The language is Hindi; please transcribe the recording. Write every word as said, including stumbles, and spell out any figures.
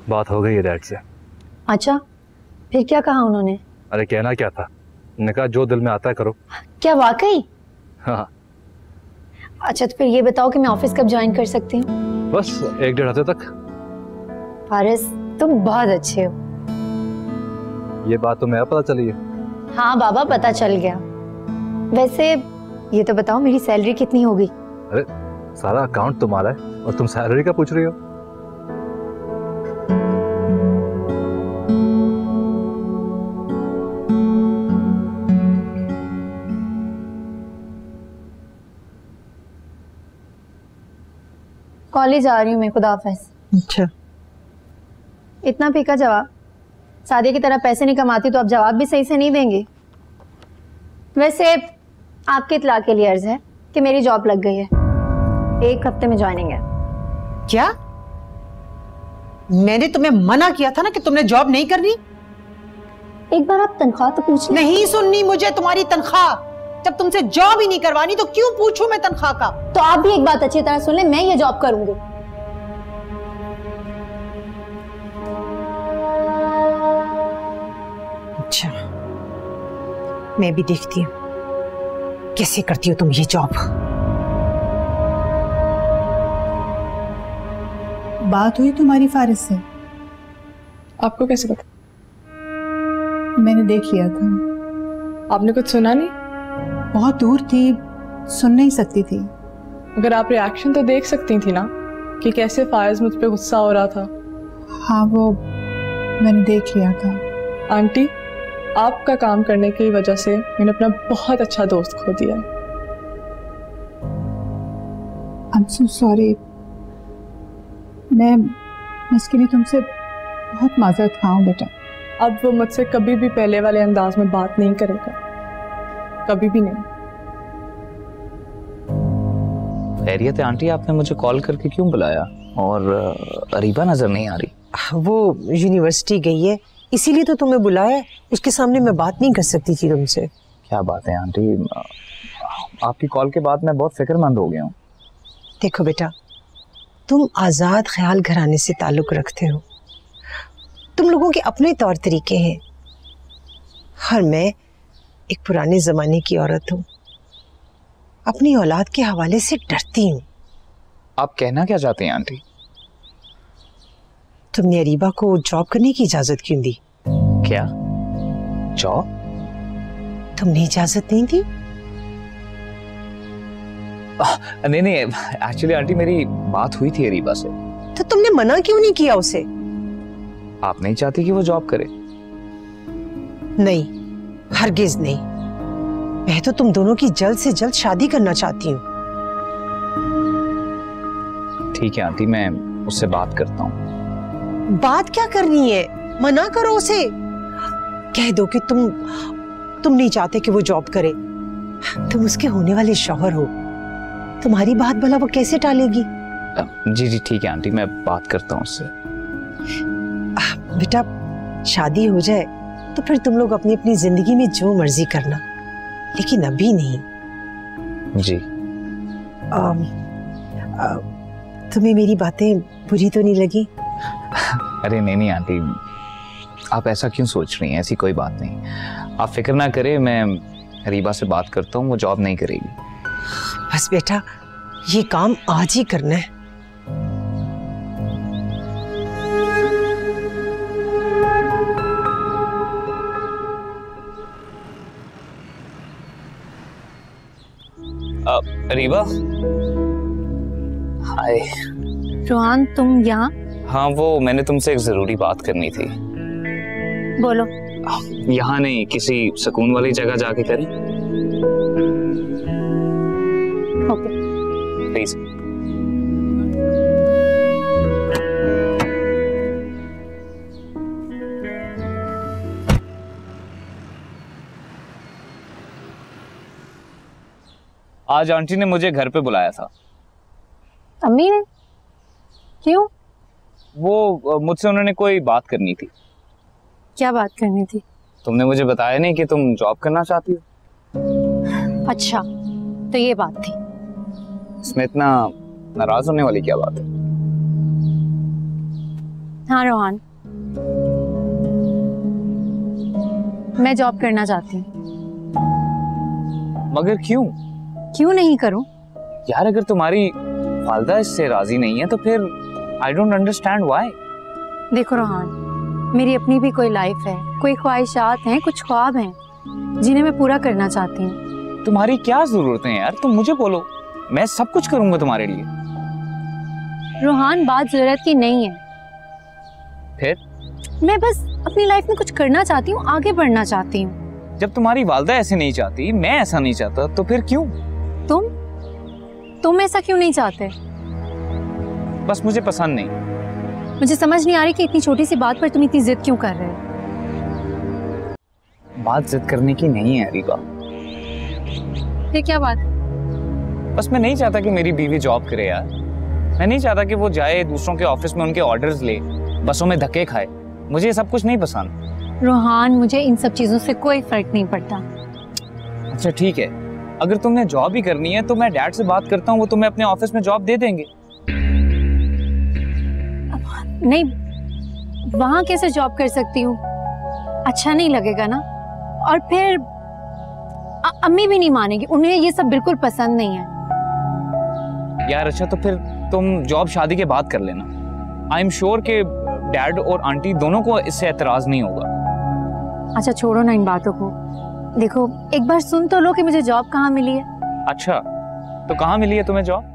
बात हो गई है डैड से। अच्छा, फिर क्या कहा उन्होंने? अरे कहना क्या था, उन्होंने कहा जो दिल में आता है करो। क्या वाकई? हाँ। अच्छा तो फिर ये बताओ कि मैं ऑफिस कब ज्वाइन कर सकती हूँ? बस एक डेढ़ हफ्ते तक। फारिस तुम बहुत अच्छे हो। ये बात तो मैं पता चली है। हाँ बाबा पता चल गया। वैसे ये तो बताओ मेरी सैलरी कितनी होगी? अरे सारा अकाउंट तुम्हारा है और तुम सैलरी का पूछ रही हो? कॉलेज आ रही हूँ मैं, खुदा हाफिज। अच्छा। इतना फीका जवाब। सादिया की तरह पैसे नहीं कमाती तो आप जवाब भी सही से नहीं देंगे। वैसे आपके इत्तला के लिए अर्ज है कि मेरी जॉब लग गई है, एक हफ्ते में ज्वाइनिंग है। क्या? मैंने तुम्हें मना किया था ना कि तुमने जॉब नहीं करनी। एक बार आप तनख्वाह तो पूछ लें। नहीं सुननी मुझे तुम्हारी तनख्वाह। जब तुमसे जॉब ही नहीं करवानी तो क्यों पूछूं मैं तनख्वाह का? तो आप भी एक बात अच्छी तरह सुन लें, मैं ये जॉब करूंगी। अच्छा, मैं भी देखती हूँ कैसे करती हो तुम ये जॉब। बात हुई तुम्हारी फारिस से? आपको कैसे पता? मैंने देख लिया था। आपने कुछ सुना नहीं? बहुत दूर थी, सुन नहीं सकती थी। अगर आप रिएक्शन तो देख सकती थी ना कि कैसे फायज मुझ पे गुस्सा हो रहा था। हाँ वो मैंने देख लिया था। आंटी, आपका काम करने की वजह से मैंने अपना बहुत अच्छा दोस्त खो दिया। I am so sorry. मैं इसके लिए तुमसे बहुत माजरत खाऊं बेटा। अब वो मुझसे कभी भी पहले वाले अंदाज में बात नहीं करेगा, कभी भी नहीं। खैरियत है आंटी, आपने मुझे कॉल करके क्यों बुलाया? और अरीबा नजर नहीं आ रही। वो यूनिवर्सिटी गई है इसीलिए तो तुम्हें बुलाया। उसके सामने मैं बात नहीं कर सकती थी तुमसे। क्या बात है आंटी, आपकी कॉल के बाद मैं बहुत फिक्रमंद हो गया हूँ। देखो बेटा, तुम आजाद ख्याल घराने से ताल्लुक रखते हो, तुम लोगों के अपने तौर तरीके हैं, और मैं एक पुराने जमाने की औरत हूँ, अपनी औलाद के हवाले से डरती हूँ। आप कहना क्या चाहते हैं आंटी? तुमने अरीबा को जॉब करने की इजाजत क्यों दी? क्या जॉब? तुमने इजाजत नहीं दी? आ, नहीं नहीं, एक्चुअली आंटी मेरी बात हुई थी अरीबा से। तो तुमने मना क्यों नहीं किया उसे? आप नहीं चाहती कि वो जॉब करे? नहीं, हरगिज नहीं। मैं तो तुम दोनों की जल्द से जल्द शादी करना चाहती हूँ। ठीक है आंटी, मैं उससे बात करता हूँ। बात क्या करनी है? मना करो उसे, कह दो कि तुम तुम नहीं चाहते कि वो जॉब करे। तुम उसके होने वाले शौहर हो, तुम्हारी बात भला वो कैसे टालेगी? जी जी ठीक है आंटी, मैं बात करता हूँ उससे। बेटा, शादी हो जाए तो फिर तुम लोग अपनी अपनी जिंदगी में जो मर्जी करना, लेकिन अभी नहीं। जी। आ, आ, तुम्हें मेरी बातें बुरी तो नहीं लगी? अरे नहीं नहीं आंटी, आप ऐसा क्यों सोच रही हैं? ऐसी कोई बात नहीं, आप फिक्र ना करें, मैं रीबा से बात करता हूँ, वो जॉब नहीं करेगी। बस बेटा, ये काम आज ही करना है। रीबा, हाय। रोहान तुम यहाँ? हाँ, वो मैंने तुमसे एक जरूरी बात करनी थी। बोलो। यहाँ नहीं, किसी सुकून वाली जगह जाके करें। Okay please. आज आंटी ने मुझे घर पे बुलाया था। अम्मी ने? क्यों? वो मुझसे उन्होंने कोई बात करनी थी। क्या बात करनी थी? तुमने मुझे बताया नहीं कि तुम जॉब करना चाहती हो। अच्छा, तो ये बात थी। इसमें इतना नाराज होने वाली क्या बात है? हाँ रोहान, मैं जॉब करना चाहती हूँ। मगर क्यों? क्यों नहीं करूँ? यार अगर तुम्हारी वालदा इससे राजी नहीं है तो फिर आई डोंट अंडरस्टैंड व्हाई। देखो रोहान, मेरी अपनी भी कोई लाइफ है, कोई ख्वाहिशात हैं, कुछ ख्वाब हैं जिन्हें मैं पूरा करना चाहती हूँ। तुम्हारी क्या जरूरत है यार, तुम मुझे बोलो, मैं सब कुछ करूंगा तुम्हारे लिए। रोहान, बात जरूरत की नहीं है। फिर? मैं बस अपनी लाइफ में कुछ करना चाहती हूँ, आगे बढ़ना चाहती हूँ। जब तुम्हारी वालदा ऐसे नहीं चाहती, मैं ऐसा नहीं चाहता, तो फिर क्यों? तुम तुम ऐसा क्यों नहीं चाहते? बस मुझे पसंद नहीं। मुझे समझ नहीं आ रही कि इतनी छोटी सी बात पर तुम इतनी जिद क्यों कर रहे हो। बात जिद करने की नहीं है रीबा। फिर क्या बात? बस मैं नहीं चाहता कि मेरी बीवी जॉब करे यार। मैं नहीं चाहता कि वो जाए दूसरों के ऑफिस में उनके ऑर्डर्स ले, बसों में धक्के खाए। मुझे ये सब कुछ नहीं पसंद। रोहान, मुझे इन सब चीजों से कोई फर्क नहीं पड़ता। अच्छा ठीक है, अगर तुम्हें जॉब ही करनी है तो मैं डैड से बात करता हूँ, वो तुम्हें अपने ऑफिस में जॉब दे देंगे। नहीं, वहां कैसे जॉब कर सकती हूँ? अच्छा नहीं लगेगा ना। और फिर अ- अम्मी भी नहीं मानेगी, उन्हें ये सब बिल्कुल पसंद नहीं है। यार अच्छा तो फिर तुम जॉब शादी के बाद कर लेना। आई एम श्योर कि डैड और आंटी दोनों को इससे एतराज नहीं होगा। अच्छा छोड़ो ना इन बातों को। देखो, एक बार सुन तो लो कि मुझे जॉब कहाँ मिली है। अच्छा तो कहाँ मिली है तुम्हें जॉब?